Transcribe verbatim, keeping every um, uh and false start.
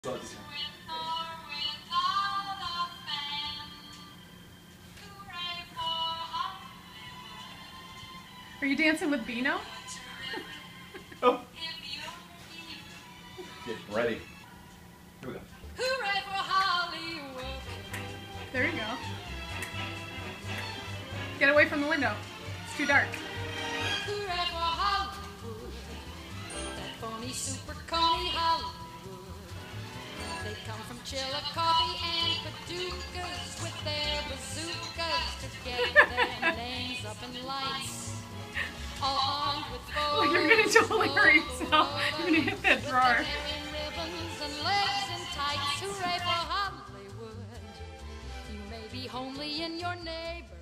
Are you dancing with Bino? Oh. Get ready. Here we go. Hooray for Hollywood. There you go. Get away from the window. It's too dark. Hooray for Hollywood. That phony super coney Hollywood. They come from Chillicothe and Paducahs with their bazookas to get their names up in lights. All armed with Oh, you're gonna totally hurt yourself. You're gonna hit that drawer. ribbons and legs in tights. Hooray for Hollywood. You may be homely in your neighborhood,